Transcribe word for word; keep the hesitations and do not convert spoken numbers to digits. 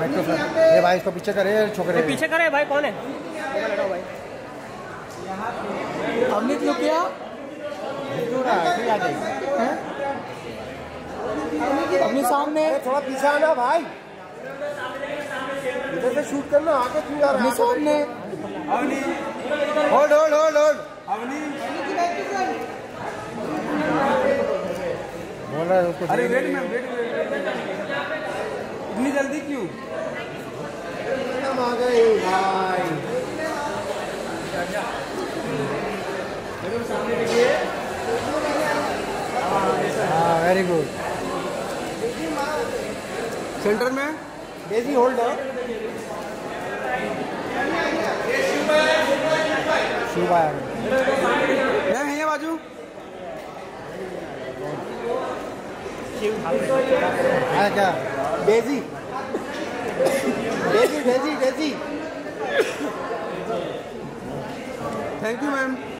ये भाई इसको पीछे करे छोकरे पीछे करे भाई। कौन है भाई? अमित लुकिया अपने सामने थोड़ा पीछे आना भाई, इधर से शूट करना, आगे क्यों जा रहा है? सामने होल्ड होल्ड होल्ड होल्ड बोल रहा है उसको। अरे वेट मैम, वेट इतनी जल्दी क्यों? आ गए भाई। हाँ वेरी गुड। सेंटर में डेजी होल्ड शुभ आया मैम है ये बाजू। आया क्या? Daisy Daisy Daisy Daisy. Thank you ma'am.